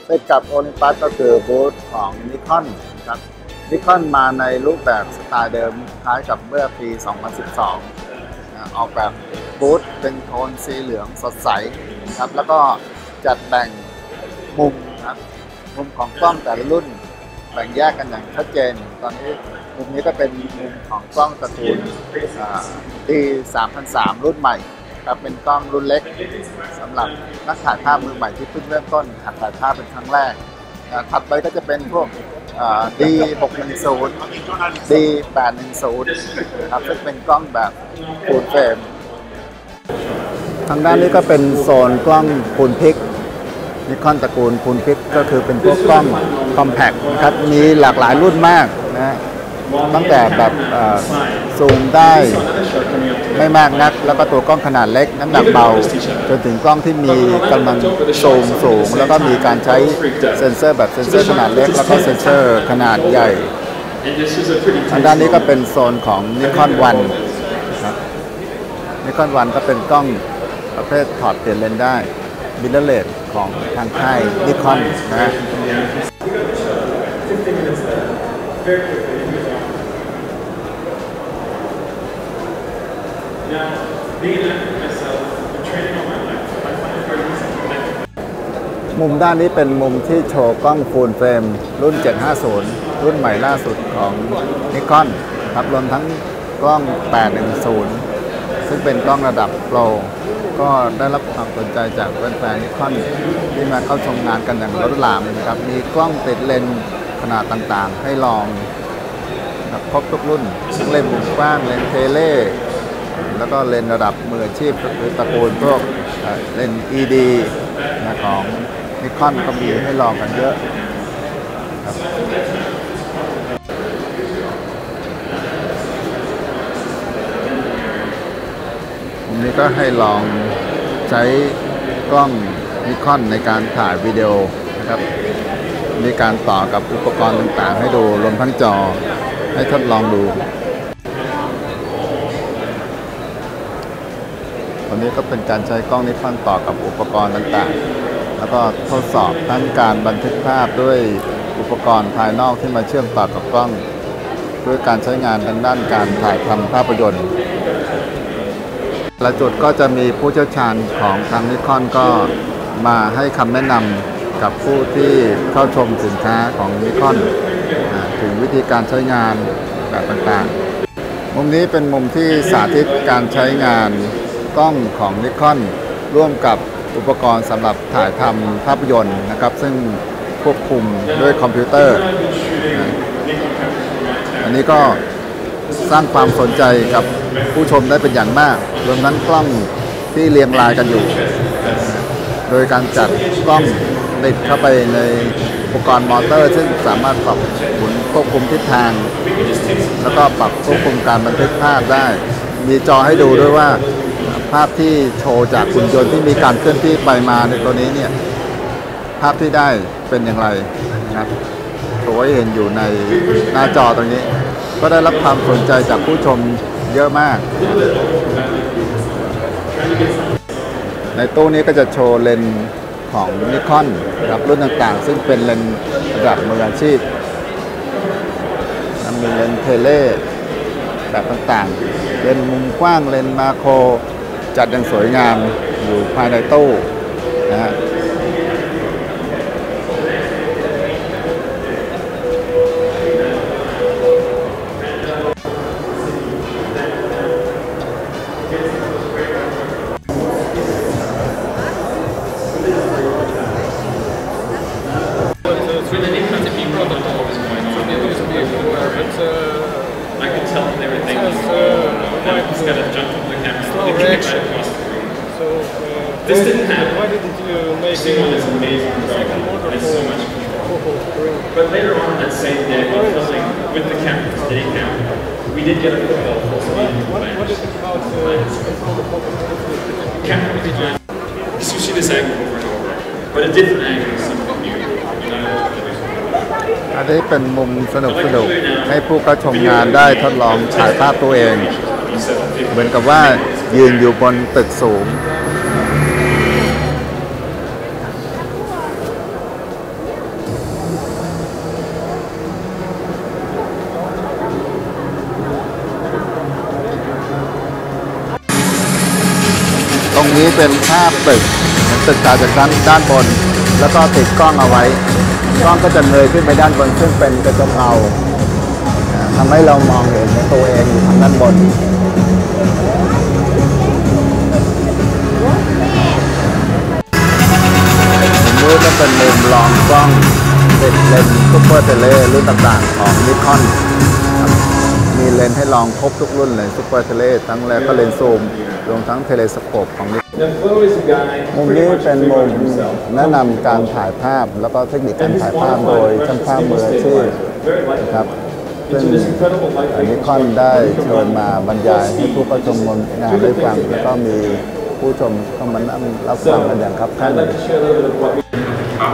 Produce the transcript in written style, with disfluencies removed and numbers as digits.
ติดกับโอลิมปัสก็คือบูธของนิคอนครับนิคอนมาในรูปแบบสไตล์เดิมคล้ายกับเมื่อปี 2012 ออกแบบบูธเป็นโทนสีเหลืองสดใสครับแล้วก็จัดแบ่งมุมครับมุมของกล้องแต่ละรุ่นแบ่งแยกกันอย่างชัดเจนตอนนี้มุมนี้ก็เป็นมุมของกล้องตระกูลD3003 รุ่นใหม่ครับเป็นกล้องรุ่นเล็กสำหรับนักถ่ายภาพมือใหม่ที่เพิ่งเริ่มต้นหัดถ่ายภาพเป็นครั้งแรกถัดไปก็จะเป็นพวกD610 D810 ครับซึ่งเป็นกล้องแบบฟูลเฟรมทางด้านนี้ก็เป็นโซนกล้องฟูลพิกนิคอนตระกูลฟูลพิกก็คือเป็นพวกกล้องคอมแพคครับมีหลากหลายรุ่นมากนะตั้งแต่แบบซูมได้ไม่มากนักแล้วก็ตัวกล้องขนาดเล็กน้ำหนักเบาจนถึงกล้องที่มีกำลังซูมสูงแล้วก็มีการใช้เซ็นเซอร์แบบเซ็นเซอร์ขนาดเล็กแล้วก็เซ็นเซอร์ขนาดใหญ่ทางด้านนี้ก็เป็นโซนของนิคอนวันครับนิคอนวันก็เป็นกล้องประเภทถอดเปลี่ยนเลนส์ได้มิเรอร์เลสของทางค่ายนิคอนนะมุมด้านนี้เป็นมุมที่โชว์กล้องฟูลเฟรมรุ่น 750 รุ่นใหม่ล่าสุดของนิคอนครับรวมทั้งกล้อง 810 ซึ่งเป็นกล้องระดับโปรก็ได้รับความสนใจจากแฟนๆนิคอนที่มาเข้าชมงานกันอย่างล้นหลามนะครับมีกล้องติดเลนส์ขนาดต่างๆให้ลองครบทุกรุ่นทั้งเลนส์มุมกว้างเลนส์เทเลแล้วก็เลนส์ระดับมืออาชีพคือตระกูลพวกเลนส์ ED ของนิคอนก็มีให้ลองกันเยอะครับอันนี้ก็ให้ลองใช้กล้องนิคอนในการถ่ายวิดีโอนะครับมีการต่อกับอุปกรณ์ต่างๆให้ดูรวมทั้งจอให้ทดลองดูวันนี้ก็เป็นการใช้กล้องนิคอนต่อกับอุปกรณ์ต่างๆแล้วก็ทดสอบทั้งการบันทึกภาพด้วยอุปกรณ์ภายนอกที่มาเชื่อมต่อกับกล้องด้วยการใช้งานทางด้านการถ่ายทำภาพยนตร์แต่ละจุดก็จะมีผู้เชี่ยวชาญของทางนิคอนก็มาให้คำแนะนำกับผู้ที่เข้าชมสินค้าของนิคอนถึงวิธีการใช้งานแบบต่างๆมุมนี้เป็นมุมที่สาธิตการใช้งานกล้องของนิคอนร่วมกับอุปกรณ์สำหรับถ่ายทำภาพยนตร์นะครับซึ่งควบคุมด้วยคอมพิวเตอร์อันนี้ก็สร้างความสนใจกับผู้ชมได้เป็นอย่างมากรวมทั้งกล้องที่เรียงรายกันอยู่โดยการจัดกล้องติดเข้าไปในอุปกรณ์มอเตอร์ซึ่งสามารถปรับหมุนควบคุมทิศทางแล้วก็ปรับควบคุมการบันทึกภาพได้มีจอให้ดูด้วยว่าภาพที่โชว์จากหุ่นยนต์ที่มีการเคลื่อนที่ไปมาในตัวนี้เนี่ยภาพที่ได้เป็นอย่างไรนะครับโชว์ให้เห็นอยู่ในหน้าจอตรงนี้ก็ได้รับความสนใจจากผู้ชมเยอะมากในตู้นี้ก็จะโชว์เลนส์ของนิคอนกับรุ่นต่างๆซึ่งเป็นเลนส์ระดับมืออาชีพมีเลนส์เทเลแบบต่างๆเลนส์มุมกว้างเลนส์มาโครจัดอย่างสวยงามอยู่ภายในตู้นะฮะ This didn't happen. Why didn't you make the one is amazing. It's so much fun. But later on that same day, while filming with the camera, steady camera, we did get a football full speed. What is it about the camera with the giant? Because you see this angle over and over, but a different angle is something new. อันนี้เป็นมุมสนุกให้ผู้เข้าชมงานได้ทดลองถ่ายภาพตัวเองเหมือนกับว่ายืนอยู่บนตึกสูงรงนี้เป็นภาพตึกถ่ายจากด้านบน แล้วก็ติดกล้องเอาไว้กล้องก็จะเงยขึ้นไปด้านบนซึ่งเป็นกระจกเงาทำให้เรามองเห็นตัวเองอยู่ทางด้านบนนี่ก็เป็นมุมลองกล้องติดเลนส์ซุปเปอร์เทเลรุ่นต่างๆของนิคอนมีเลนส์ให้ลองครบทุกรุ่นเลยซุปเปอร์เทเลทั้งแล้วก็เลนส์ซูมรวมทั้งเทเลสโคปของนิคอนมุมนี้เป็นมุมแนะนำการถ่ายภาพแล้วก็เทคนิคการถ่ายภาพโดยช่างภาพมืออาชีพนะครับซึ่งนิคอนได้เชิญมาบรรยายให้ผู้เข้าชมงานได้ฟังแล้วก็มีผู้ชมเข้ามานั่งรับฟังกันอย่างคับคั่น